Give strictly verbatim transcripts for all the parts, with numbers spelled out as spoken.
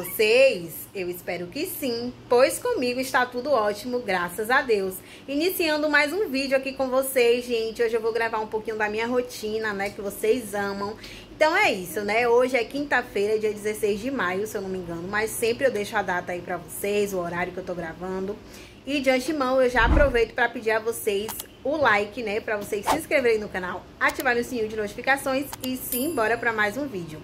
vocês? Eu espero que sim, pois comigo está tudo ótimo, graças a Deus. Iniciando mais um vídeo aqui com vocês, gente. Hoje eu vou gravar um pouquinho da minha rotina, né, que vocês amam. Então é isso, né? Hoje é quinta-feira, dia dezesseis de maio, se eu não me engano. Mas sempre eu deixo a data aí pra vocês, o horário que eu tô gravando. E de antemão eu já aproveito pra pedir a vocês o like, né? Pra vocês se inscreverem no canal, ativarem o sininho de notificações e sim, bora pra mais um vídeo.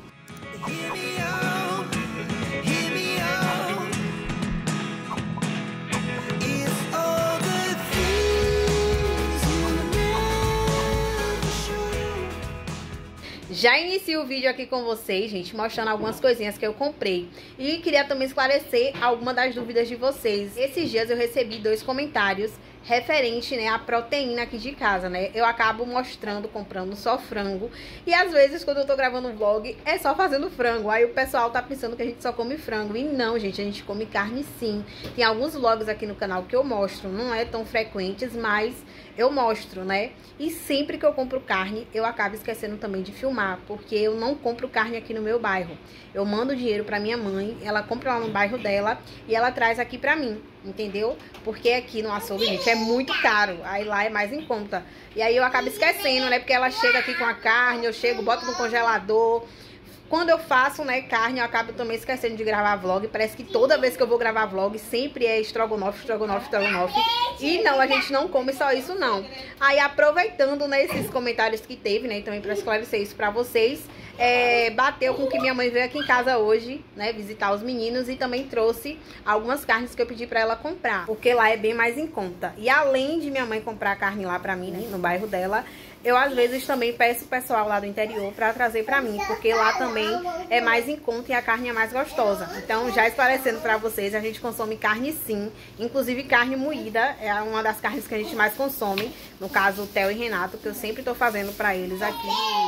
Já inicio o vídeo aqui com vocês, gente, mostrando algumas coisinhas que eu comprei. E queria também esclarecer algumas das dúvidas de vocês. Esses dias eu recebi dois comentários referente, né, à proteína aqui de casa, né? Eu acabo mostrando, comprando só frango. E às vezes, quando eu tô gravando um vlog, é só fazendo frango. Aí o pessoal tá pensando que a gente só come frango. E não, gente, a gente come carne sim. Tem alguns vlogs aqui no canal que eu mostro. Não é tão frequentes, mas eu mostro, né? E sempre que eu compro carne, eu acabo esquecendo também de filmar. Porque eu não compro carne aqui no meu bairro. Eu mando dinheiro pra minha mãe, ela compra lá no bairro dela e ela traz aqui pra mim, entendeu? Porque aqui no açougue, gente, é muito caro. Aí lá é mais em conta. E aí eu acabo esquecendo, né? Porque ela chega aqui com a carne, eu chego, boto no congelador. Quando eu faço, né, carne, eu acabo também esquecendo de gravar vlog. Parece que toda vez que eu vou gravar vlog, sempre é estrogonofe, estrogonofe, estrogonofe. E não, a gente não come só isso, não. Aí, aproveitando, né, esses comentários que teve, né, e também pra esclarecer isso pra vocês, é, bateu com que minha mãe veio aqui em casa hoje, né, visitar os meninos e também trouxe algumas carnes que eu pedi pra ela comprar. Porque lá é bem mais em conta. E além de minha mãe comprar carne lá pra mim, né, no bairro dela, eu às vezes também peço o pessoal lá do interior pra trazer pra mim, porque lá também é mais em conta e a carne é mais gostosa. Então, já esclarecendo pra vocês, a gente consome carne sim, inclusive carne moída, é uma das carnes que a gente mais consome, no caso o Theo e Renato, que eu sempre tô fazendo pra eles aqui.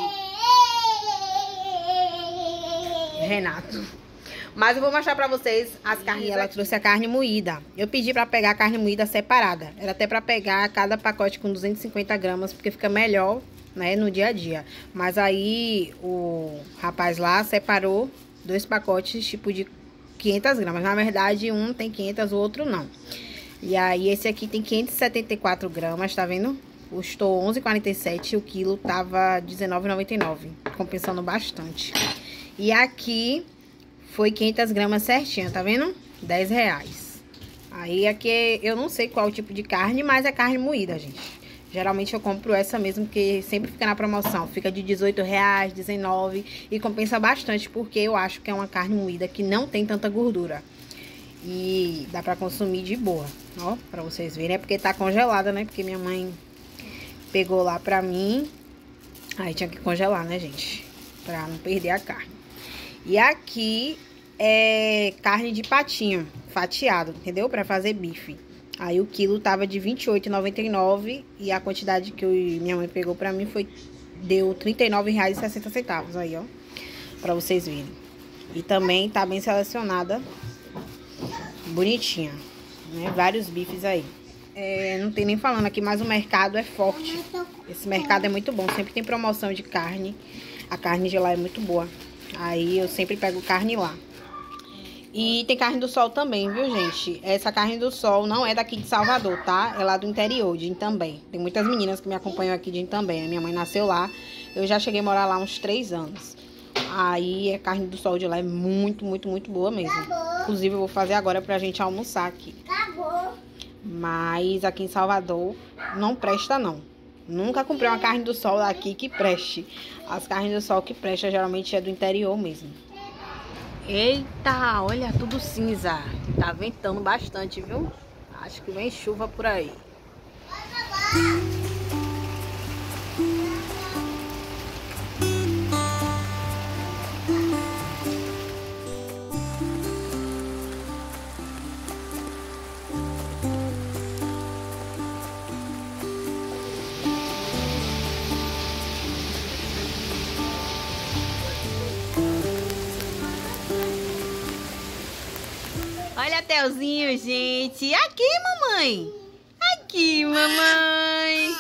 Renato. Mas eu vou mostrar pra vocês as carnes. Ela trouxe a carne moída. Eu pedi pra pegar a carne moída separada. Era até pra pegar cada pacote com duzentos e cinquenta gramas, porque fica melhor, né, no dia a dia. Mas aí o rapaz lá separou dois pacotes, tipo de quinhentas gramas. Na verdade, um tem quinhentas, o outro não. E aí esse aqui tem quinhentas e setenta e quatro gramas, tá vendo? Custou onze reais e quarenta e sete centavos, o quilo tava dezenove reais e noventa e nove centavos, compensando bastante. E aqui foi quinhentas gramas certinha, tá vendo? dez reais. Aí aqui eu não sei qual o tipo de carne, mas é carne moída, gente. Geralmente eu compro essa mesmo, porque sempre fica na promoção. Fica de dezoito reais, dezenove reais e compensa bastante, porque eu acho que é uma carne moída que não tem tanta gordura. E dá pra consumir de boa, ó, pra vocês verem. É porque tá congelada, né? Porque minha mãe pegou lá pra mim. Aí tinha que congelar, né, gente? Pra não perder a carne. E aqui é carne de patinho, fatiado, entendeu? Pra fazer bife. Aí o quilo tava de vinte e oito reais e noventa e nove centavos e a quantidade que eu, minha mãe pegou pra mim foi, deu trinta e nove reais e sessenta centavos aí, ó. Pra vocês verem. E também tá bem selecionada, bonitinha, né? Vários bifes aí. É, não tem nem falando aqui, mas o mercado é forte. Esse mercado é muito bom, sempre tem promoção de carne. A carne de lá é muito boa. Aí eu sempre pego carne lá. E tem carne do sol também, viu, gente? Essa carne do sol não é daqui de Salvador, tá? É lá do interior, de Itambém. Tem muitas meninas que me acompanham aqui de Itambém. A minha mãe nasceu lá. Eu já cheguei a morar lá uns três anos. Aí a carne do sol de lá é muito, muito, muito boa mesmo. Inclusive eu vou fazer agora pra gente almoçar aqui. Acabou. Mas aqui em Salvador não presta, não. Nunca comprei uma carne do sol daqui que preste. As carnes do sol que presta geralmente é do interior mesmo. Eita, olha, tudo cinza. Tá ventando bastante, viu? Acho que vem chuva por aí. Olha Telzinho, gente. Aqui, mamãe. Aqui, mamãe.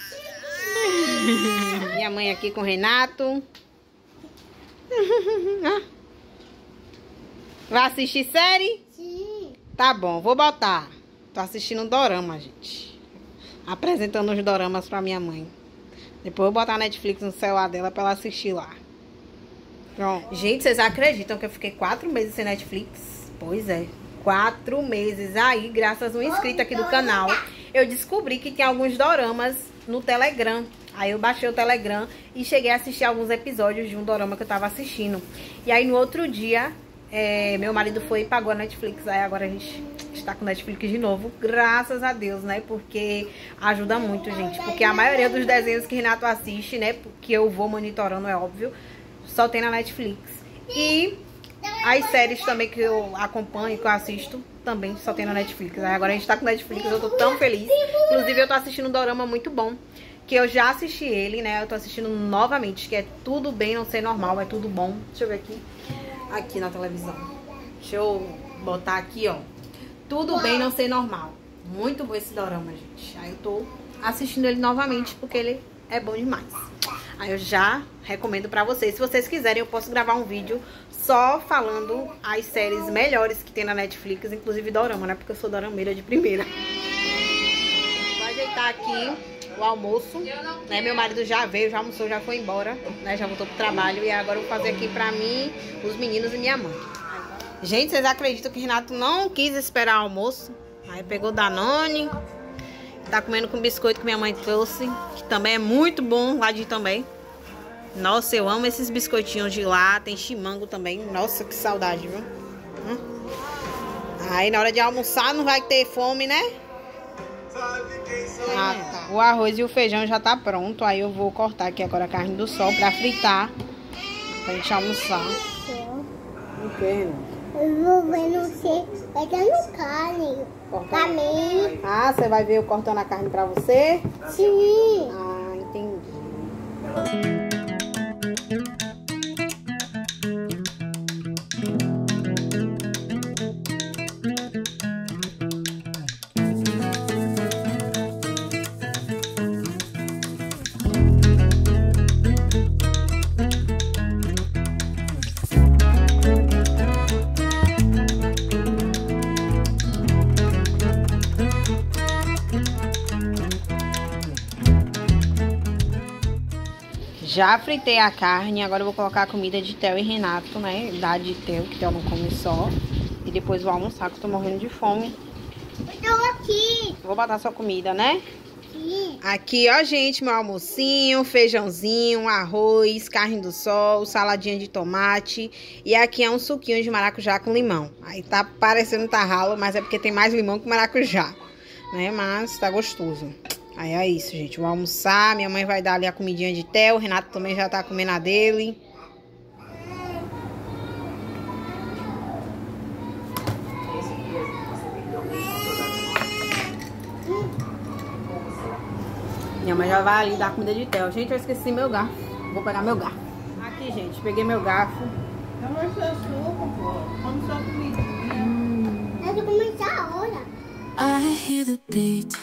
Minha mãe aqui com o Renato. Vai assistir série? Sim. Tá bom, vou botar. Tô assistindo um dorama, gente. Apresentando os doramas pra minha mãe. Depois eu vou botar a Netflix no celular dela pra ela assistir lá. Pronto. Gente, vocês acreditam que eu fiquei quatro meses sem Netflix? Pois é. Quatro meses. Aí, graças a um inscrito aqui do canal, eu descobri que tem alguns doramas no Telegram. Aí eu baixei o Telegram e cheguei a assistir alguns episódios de um dorama que eu tava assistindo. E aí no outro dia, é, meu marido foi e pagou a Netflix. Aí agora a gente está com Netflix de novo, graças a Deus, né? Porque ajuda muito, gente. Porque a maioria dos desenhos que Renato assiste, né? Que eu vou monitorando, é óbvio, só tem na Netflix. E as séries também que eu acompanho, que eu assisto, também só tem na Netflix. Aí agora a gente tá com Netflix, eu tô tão feliz. Inclusive eu tô assistindo um dorama muito bom, que eu já assisti ele, né? Eu tô assistindo novamente, que é Tudo Bem Não Ser Normal, é tudo bom. Deixa eu ver aqui. Aqui na televisão. Deixa eu botar aqui, ó. Tudo Bem Não Ser Normal. Muito bom esse dorama, gente. Aí eu tô assistindo ele novamente, porque ele é bom demais. Aí eu já recomendo pra vocês. Se vocês quiserem, eu posso gravar um vídeo só falando as séries melhores que tem na Netflix, inclusive dorama, né? Porque eu sou dorameira de primeira. Vou ajeitar aqui o almoço, né? Meu marido já veio, já almoçou, já foi embora, né? Já voltou pro trabalho. E agora eu vou fazer aqui pra mim, os meninos e minha mãe. Gente, vocês acreditam que o Renato não quis esperar o almoço? Aí pegou Danone, tá comendo com biscoito que minha mãe trouxe, que também é muito bom lá de também. Nossa, eu amo esses biscoitinhos de lá, tem chimango também. Nossa, que saudade, viu? Hum. Aí na hora de almoçar não vai ter fome, né? Ah, tá. O arroz e o feijão já tá pronto. Aí eu vou cortar aqui agora a carne do sol pra fritar, pra gente almoçar. O que? Eu vou ver no você pegando carne. Pra mim. Ah, você vai ver eu cortando a carne pra você? Sim. Ah, entendi. Já fritei a carne, agora eu vou colocar a comida de Theo e Renato, né? Da de Theo, que Theo não come só. E depois vou almoçar, que eu tô morrendo de fome. Eu tô aqui. Vou botar sua comida, né? Sim. Aqui, ó, gente, meu almocinho, feijãozinho, arroz, carne do sol, saladinha de tomate. E aqui é um suquinho de maracujá com limão. Aí tá parecendo tá ralo, mas é porque tem mais limão que maracujá, né? Mas tá gostoso. Aí é isso, gente. Vou almoçar. Minha mãe vai dar ali a comidinha de Theo. O Renato também já tá comendo a dele. Minha mãe já vai ali dar a comida de Theo. Gente, eu esqueci meu garfo. Vou pegar meu garfo. Aqui, gente. Peguei meu garfo. Eu vou ser suco, pô. Como sua comidinha. Hum. Eu vou começar a hora. I hear the beat.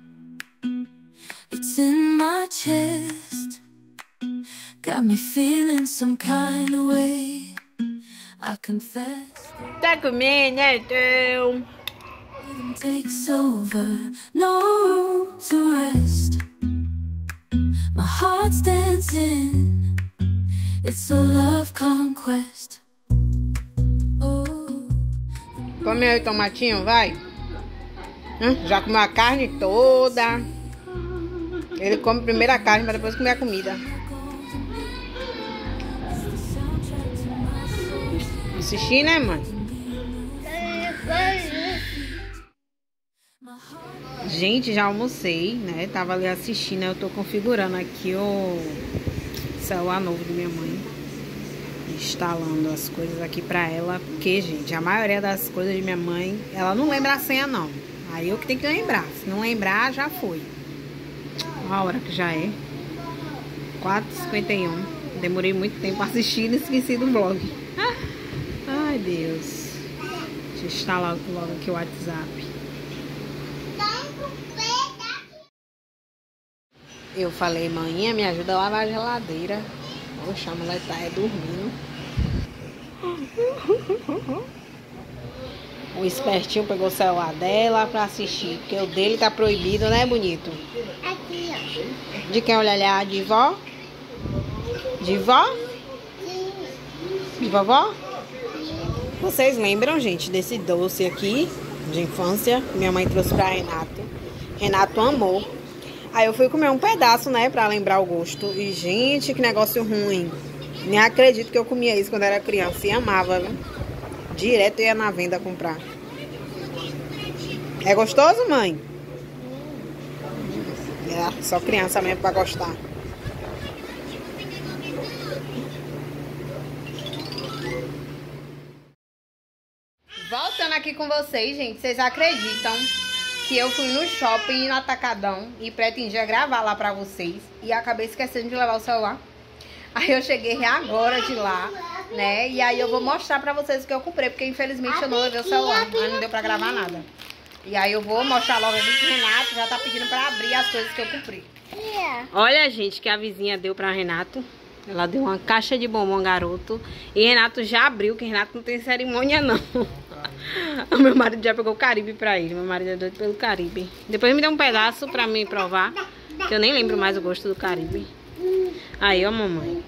It's in my chest. Got me feeling some kind of way. I confess. Tá comendo, né, Theo? Rhythm takes over. No room to rest. My heart's dancing. It's a love conquest. Oh. Come aí o tomatinho, vai. Hum, já comeu a carne toda. Ele come primeiro a carne, mas depois comer a comida. Assistir, né, mãe? Gente, já almocei, né? Tava ali assistindo, eu tô configurando aqui o celular novo de minha mãe. Instalando as coisas aqui pra ela. Porque, gente, a maioria das coisas de minha mãe, ela não lembra a senha, não. Aí eu que tenho que lembrar. Se não lembrar, já foi. A hora que já é quatro e cinquenta e um. Demorei muito tempo assistindo e esqueci do vlog. Ai, Deus. Deixa eu instalar logo aqui o WhatsApp. Eu falei, mãe, me ajuda a lavar a geladeira. Poxa, a mulher tá é dormindo. O espertinho pegou o celular dela pra assistir, porque o dele tá proibido, né, bonito? Aqui, ó. De quem olha olhar? De vó? De vó? Sim. De vovó? Vocês lembram, gente, desse doce aqui de infância? Minha mãe trouxe pra Renato. Renato amou. Aí eu fui comer um pedaço, né, pra lembrar o gosto. E, gente, que negócio ruim. Nem acredito que eu comia isso quando era criança e amava, viu? Direto eu ia na venda comprar. É gostoso, mãe? É, só criança mesmo pra gostar. Voltando aqui com vocês, gente, vocês acreditam que eu fui no shopping, no Atacadão, e pretendia gravar lá pra vocês, e acabei esquecendo de levar o celular. Aí eu cheguei agora de lá, né, e aí eu vou mostrar pra vocês o que eu comprei, porque infelizmente eu não levei o celular, aí não deu pra gravar nada. E aí eu vou mostrar logo aqui que o Renato já tá pedindo pra abrir as coisas que eu comprei. Olha, gente, que a vizinha deu pra Renato. Ela deu uma caixa de bombom, garoto. E Renato já abriu, que Renato não tem cerimônia, não. O meu marido já pegou o Caribe pra ele. Meu marido é doido pelo Caribe. Depois me deu um pedaço pra mim provar, que eu nem lembro mais o gosto do Caribe. Aí, ó, mamãe.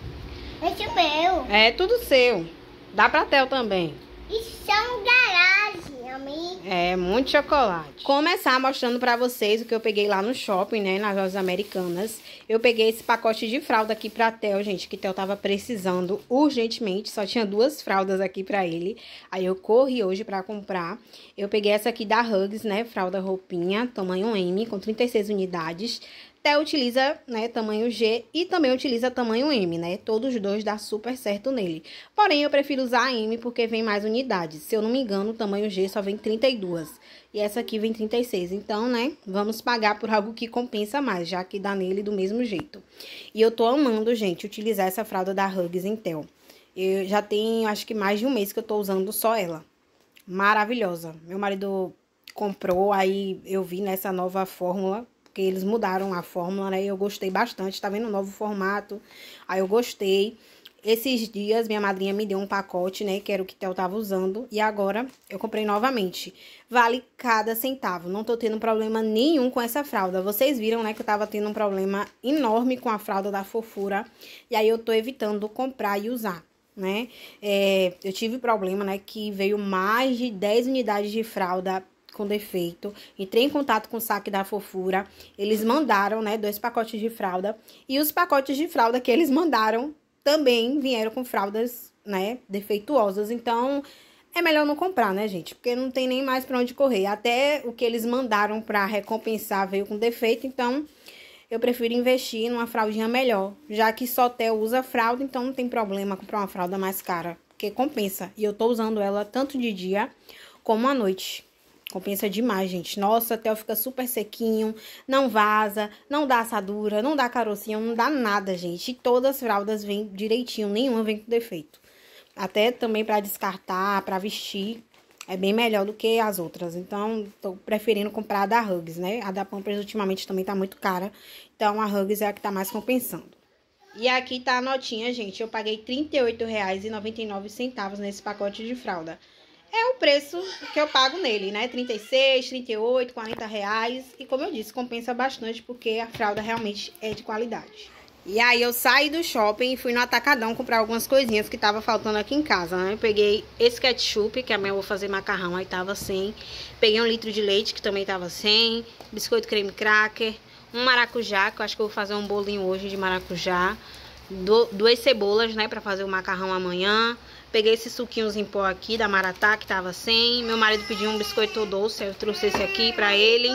Esse é meu. É tudo seu. Dá pra Theo também. Isso é um garagem, amigo. É, muito chocolate. Começar mostrando pra vocês o que eu peguei lá no shopping, né, nas lojas americanas. Eu peguei esse pacote de fralda aqui pra Theo, gente, que Theo tava precisando urgentemente. Só tinha duas fraldas aqui pra ele. Aí eu corri hoje pra comprar. Eu peguei essa aqui da Huggies, né, fralda roupinha, tamanho M, com trinta e seis unidades. Theo utiliza, né, tamanho G e também utiliza tamanho M, né? Todos os dois dá super certo nele. Porém, eu prefiro usar a M porque vem mais unidades. Se eu não me engano, o tamanho G só vem trinta e duas. E essa aqui vem trinta e seis. Então, né, vamos pagar por algo que compensa mais, já que dá nele do mesmo jeito. E eu tô amando, gente, utilizar essa fralda da Huggies em Theo. Eu já tenho, acho que mais de um mês que eu tô usando só ela. Maravilhosa. Meu marido comprou, aí eu vi nessa nova fórmula, porque eles mudaram a fórmula, né? Eu gostei bastante, tá vendo o novo formato? Aí eu gostei. Esses dias, minha madrinha me deu um pacote, né? Que era o que Theo tava usando. E agora, eu comprei novamente. Vale cada centavo. Não tô tendo problema nenhum com essa fralda. Vocês viram, né? Que eu tava tendo um problema enorme com a fralda da Fofura. E aí, eu tô evitando comprar e usar, né? É, eu tive problema, né? Que veio mais de dez unidades de fralda com defeito. Entrei em contato com o saque da Fofura. Eles mandaram, né, dois pacotes de fralda. E os pacotes de fralda que eles mandaram também vieram com fraldas, né, defeituosas. Então, é melhor não comprar, né, gente? Porque não tem nem mais pra onde correr. Até o que eles mandaram pra recompensar veio com defeito. Então, eu prefiro investir numa fraldinha melhor. Já que só Theo usa fralda, então não tem problema comprar uma fralda mais cara. Porque compensa. E eu tô usando ela tanto de dia como à noite. Compensa demais, gente. Nossa, até fica super sequinho, não vaza, não dá assadura, não dá carocinho, não dá nada, gente. E todas as fraldas vêm direitinho, nenhuma vem com defeito. Até também pra descartar, pra vestir, é bem melhor do que as outras. Então, tô preferindo comprar a da Huggies, né? A da Pampers ultimamente também tá muito cara. Então, a Huggies é a que tá mais compensando. E aqui tá a notinha, gente. Eu paguei trinta e oito reais e noventa e nove centavos nesse pacote de fralda. É o preço que eu pago nele, né? trinta e seis, trinta e oito, quarenta reais. E como eu disse, compensa bastante porque a fralda realmente é de qualidade. E aí eu saí do shopping e fui no Atacadão comprar algumas coisinhas que tava faltando aqui em casa, né? Eu peguei esse ketchup, que amanhã eu vou fazer macarrão, aí tava sem. Peguei um litro de leite, que também tava sem. Biscoito creme cracker. Um maracujá, que eu acho que eu vou fazer um bolinho hoje de maracujá. Do, duas cebolas, né? Pra fazer o macarrão amanhã. Peguei esses suquinhos em pó aqui da Maratá, que tava sem. Meu marido pediu um biscoito doce, eu trouxe esse aqui pra ele.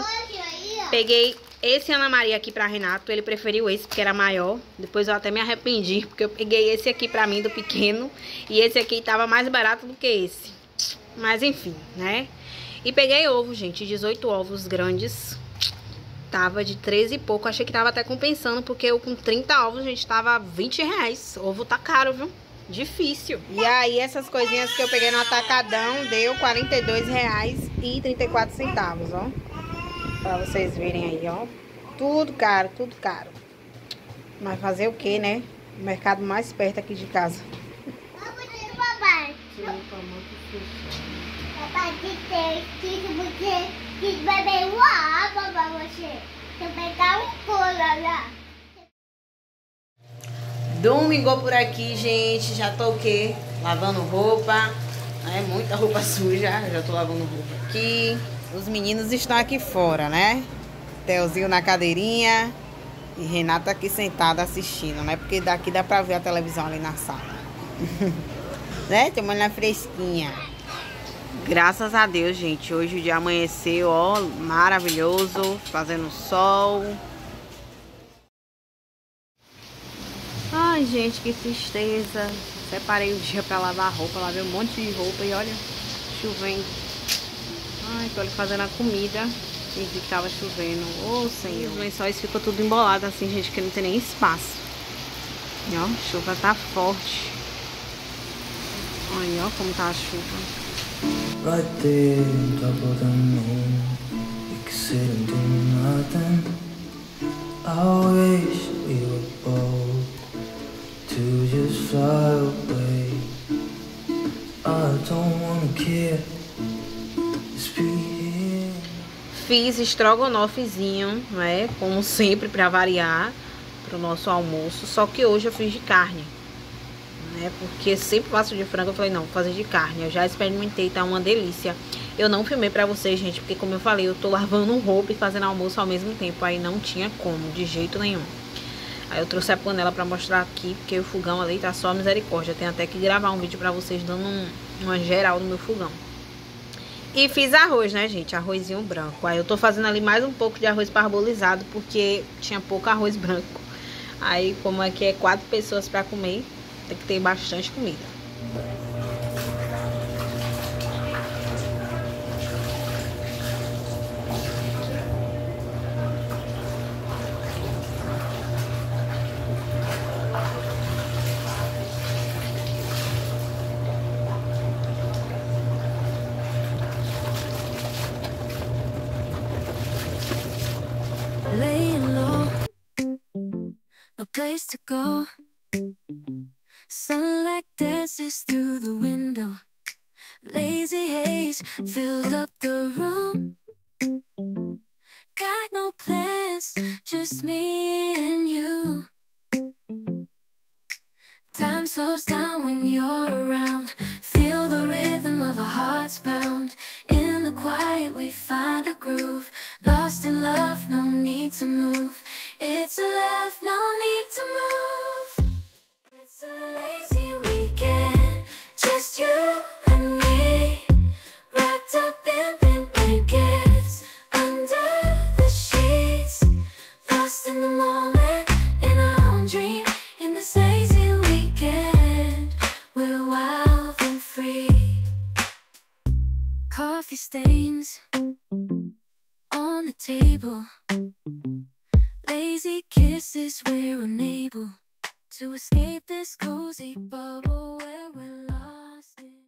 Peguei esse Ana Maria aqui pra Renato, ele preferiu esse porque era maior. Depois eu até me arrependi, porque eu peguei esse aqui pra mim, do pequeno. E esse aqui tava mais barato do que esse. Mas enfim, né? E peguei ovo, gente, dezoito ovos grandes. Tava de treze e pouco, achei que tava até compensando, porque eu com trinta ovos, gente, tava vinte reais. Ovo tá caro, viu? Difícil. E aí, essas coisinhas que eu peguei no Atacadão deu quarenta e dois reais e trinta e quatro centavos, ó. Pra vocês verem aí, ó. Tudo caro, tudo caro. Mas fazer o que, né? O mercado mais perto aqui de casa. Papai, que tem que você que beber uma água pra você. Você pegar um cola lá. Domingo por aqui, gente. Já tô o quê? Lavando roupa. É muita roupa suja. Já tô lavando roupa aqui. Os meninos estão aqui fora, né? Telzinho na cadeirinha. E Renata aqui sentada assistindo, né? Porque daqui dá pra ver a televisão ali na sala. Né? Tem uma fresquinha. Graças a Deus, gente. Hoje o dia amanheceu, ó, maravilhoso. Fazendo sol. Ai, gente, que tristeza. Separei o dia pra lavar roupa. Lavei um monte de roupa e olha, chovendo. Ai, tô ali fazendo a comida. E vi que tava chovendo. Ô, Senhor. Os lençóis ficam tudo embolado assim, gente, que não tem nem espaço. E ó, a chuva tá forte. Olha, ó como tá a chuva. Right there on top of the moon, you can sit and do nothing. I wish we were bold to just fly away. I don't wanna care, just be here. Fiz estrogonofezinho, né? Como sempre, pra variar, pro nosso almoço. Só que hoje eu fiz de carne, né? Porque sempre faço de frango. Eu falei, não, vou fazer de carne. Eu já experimentei, tá uma delícia. Eu não filmei pra vocês, gente, porque como eu falei, eu tô lavando roupa e fazendo almoço ao mesmo tempo. Aí não tinha como, de jeito nenhum. Aí eu trouxe a panela pra mostrar aqui, porque o fogão ali tá só a misericórdia. Tem até que gravar um vídeo pra vocês dando um, uma geral no meu fogão. E fiz arroz, né, gente? Arrozinho branco. Aí eu tô fazendo ali mais um pouco de arroz parbolizado, porque tinha pouco arroz branco. Aí, como aqui é quatro pessoas pra comer, tem que ter bastante comida. Laying low, no place to go. Sunlight dances through the window. Lazy haze filled up the room. Got no plans, just me and you. Time slows down when you're around. Feel the rhythm of our hearts pound. In the quiet we find a groove. Lost in love, no need to move. It's a love, no need to move. It's a lazy weekend, just you and me. Wrapped up in pink blankets, under the sheets. Lost in the moment, in our own dream. In this lazy weekend, we're wild and free. Coffee stains on the table. Lazy kisses, we're unable to escape this cozy bubble where we're lost in.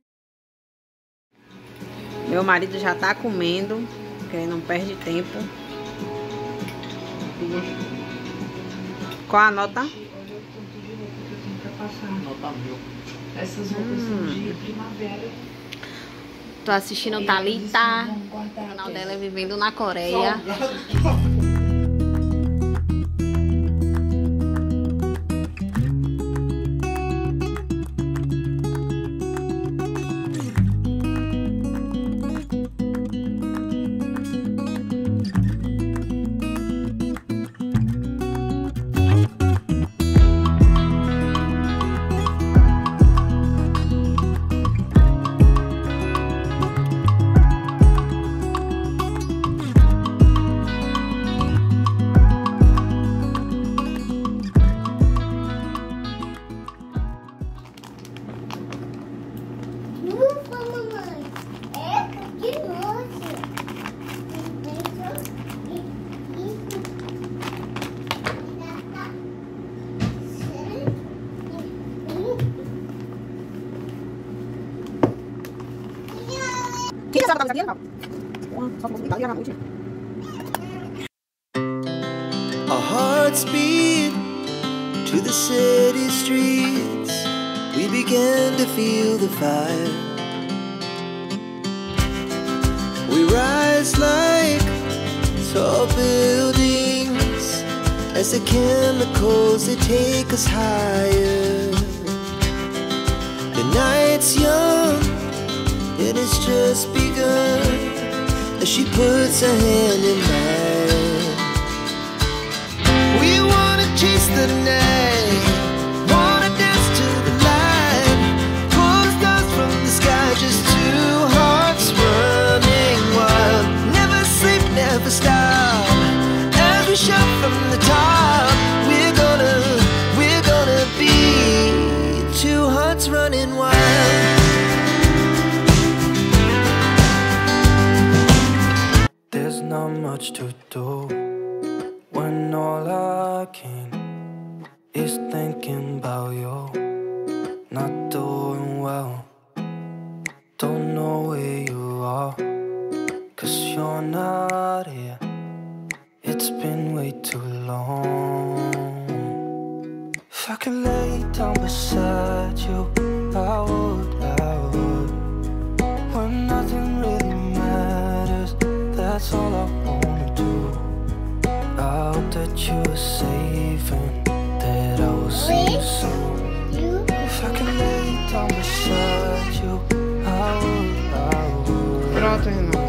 Meu marido já tá comendo, porque ele não perde tempo. Qual a nota? Nota mil. Essas roupas são de primavera. Tô assistindo Thalita. O canal dela é Vivendo na Coreia. Ufa, mamãe. Eca, que nojo. Quem sabe a camisa só vou ligar na noite. Our hearts beat to the city streets. We began to feel the fire. just like tall buildings, as the chemicals they take us higher. The night's young, and it's just begun, as she puts her hand in mine. We wanna chase the night, wanna dance to the light, pull the stars from the sky, just two hearts running wild. Never sleep, never stop, as we shout from the top. We're gonna, we're gonna be two hearts running wild. There's not much to do when all I can is thinking about you. Not doing well, don't know where you are, 'cause you're not here. It's been way too long. If I could lay down beside you, I would, I would. When nothing really matters, that's all I wanna do. I hope that you are safe and that I will see you soon. If I can lay down beside you, I would, I would. Pronto, Renato.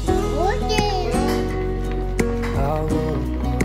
I would.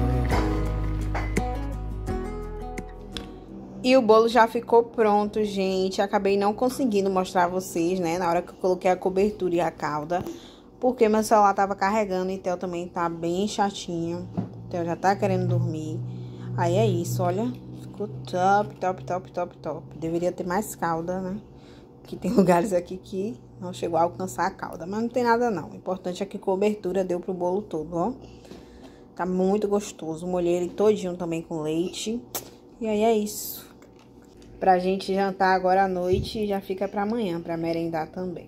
E o bolo já ficou pronto, gente. Acabei não conseguindo mostrar a vocês, né? Na hora que eu coloquei a cobertura e a calda, porque meu celular tava carregando e Theo também tá bem chatinho. Theo já tá querendo dormir. Aí é isso, olha. Ficou top, top, top, top, top. Deveria ter mais calda, né? Que tem lugares aqui que não chegou a alcançar a calda. Mas não tem nada não. O importante é que cobertura deu pro bolo todo, ó. Tá muito gostoso. Molhei ele todinho também com leite. E aí é isso. Pra gente jantar agora à noite e já fica pra amanhã, pra merendar também.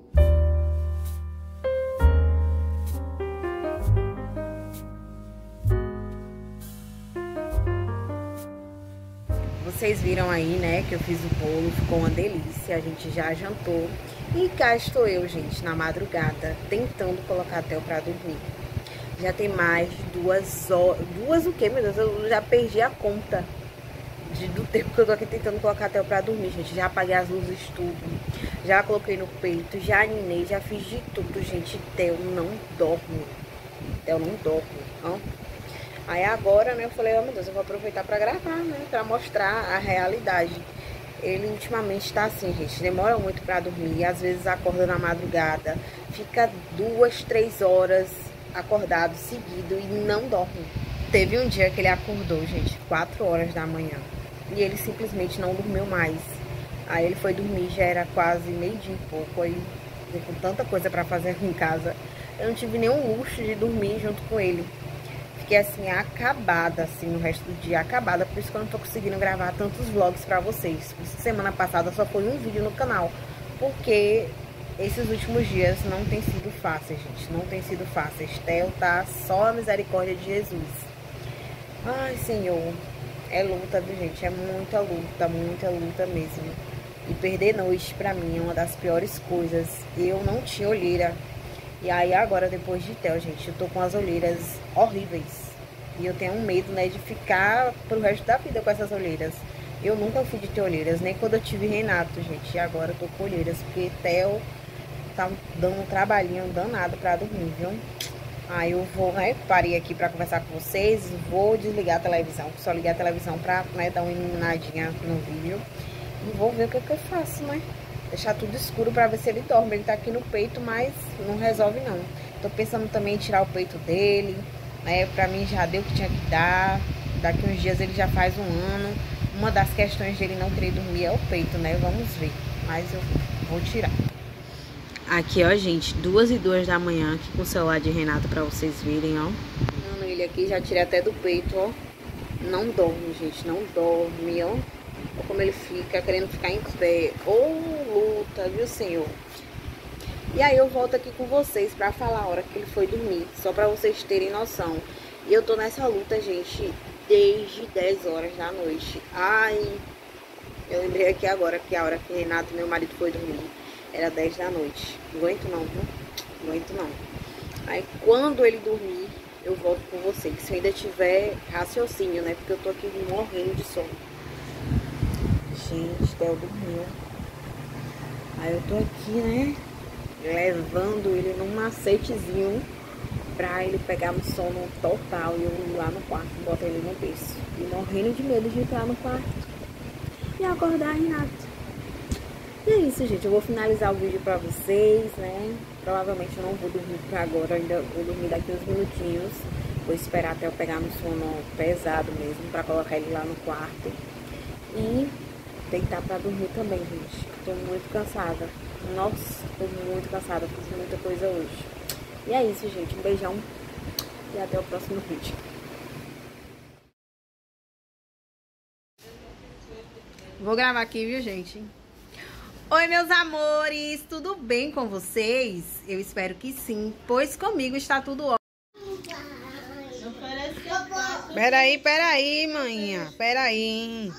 Vocês viram aí, né, que eu fiz o bolo, ficou uma delícia, a gente já jantou. E cá estou eu, gente, na madrugada, tentando colocar Theo pra dormir. Já tem mais de duas horas, duas o quê, meu Deus, eu já perdi a conta de, do tempo que eu tô aqui tentando colocar Theo pra dormir, gente. Já apaguei as luzes tudo, já coloquei no peito, já aninei, já fiz de tudo, gente. Theo não dorme, Theo não dorme, ó. Aí agora, né, eu falei, oh meu Deus, eu vou aproveitar pra gravar, né, pra mostrar a realidade. Ele ultimamente tá assim, gente, demora muito pra dormir, às vezes acorda na madrugada, fica duas, três horas acordado seguido e não dorme. Teve um dia que ele acordou, gente, quatro horas da manhã, e ele simplesmente não dormiu mais. Aí ele foi dormir, já era quase meio-dia e pouco, aí com tanta coisa pra fazer aqui em casa, eu não tive nenhum luxo de dormir junto com ele. Fiquei assim, acabada, assim, no resto do dia, acabada. Por isso que eu não tô conseguindo gravar tantos vlogs pra vocês. Por isso que semana passada só foi um vídeo no canal. Porque esses últimos dias não tem sido fáceis, gente. Não tem sido fáceis. Theo tá só a misericórdia de Jesus. Ai, Senhor. É luta, viu, gente? É muita luta, muita luta mesmo. E perder noite, pra mim, é uma das piores coisas. Eu não tinha olheira. E aí agora, depois de Theo, gente, eu tô com as olheiras horríveis. E eu tenho um medo, né, de ficar pro resto da vida com essas olheiras. Eu nunca fui de ter olheiras, nem quando eu tive Renato, gente. E agora eu tô com olheiras, porque Theo tá dando um trabalhinho danado pra dormir, viu? Aí eu vou, né, parei aqui pra conversar com vocês. Vou desligar a televisão, só ligar a televisão pra, né, dar uma iluminadinha no vídeo. E vou ver o que, que eu faço, né? Deixar tudo escuro pra ver se ele dorme. Ele tá aqui no peito, mas não resolve não. Tô pensando também em tirar o peito dele, né? Pra mim já deu o que tinha que dar. Daqui uns dias ele já faz um ano. Uma das questões dele não querer dormir é o peito, né? Vamos ver. Mas eu vou tirar. Aqui, ó, gente, duas e duas da manhã aqui com o celular de Renato pra vocês verem, ó. Ele aqui, já tirei até do peito, ó. Não dorme, gente, não dorme, ó. Olha como ele fica, querendo ficar em pé. Ô, oh, luta, viu, Senhor? E aí eu volto aqui com vocês pra falar a hora que ele foi dormir, só pra vocês terem noção. E eu tô nessa luta, gente, desde dez horas da noite. Ai, eu lembrei aqui agora que a hora que Renato, meu marido, foi dormir, era dez da noite. Não aguento não, viu? Não aguento não. Aí quando ele dormir, eu volto com vocês. Se eu ainda tiver raciocínio, né? Porque eu tô aqui morrendo de sono. Gente, Theo dormiu. Aí eu tô aqui, né? Levando ele num macetezinho pra ele pegar no sono total e eu ir lá no quarto, botar ele no berço. E morrendo de medo de entrar no quarto e acordar Renato. E é isso, gente. Eu vou finalizar o vídeo pra vocês, né? Provavelmente eu não vou dormir por agora, ainda vou dormir daqui uns minutinhos. Vou esperar até eu pegar no sono pesado mesmo, pra colocar ele lá no quarto. E deitar pra dormir também, gente. Tô muito cansada. Nossa, tô muito cansada, fiz muita coisa hoje. E é isso, gente. Um beijão e até o próximo vídeo. Vou gravar aqui, viu, gente? Oi, meus amores, tudo bem com vocês? Eu espero que sim, pois comigo está tudo ótimo. Peraí, peraí, manhinha, peraí.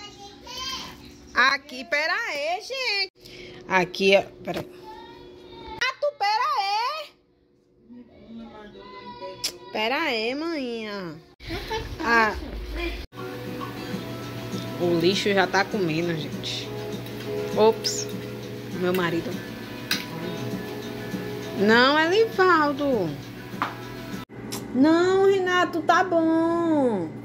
Aqui, peraí, gente. Aqui, ó, peraí. Ah, tu, peraí. Peraí, manhinha. Ah, o lixo já tá comendo, gente. Ops, meu marido. Não, é Livaldo. Não, Renato, tá bom.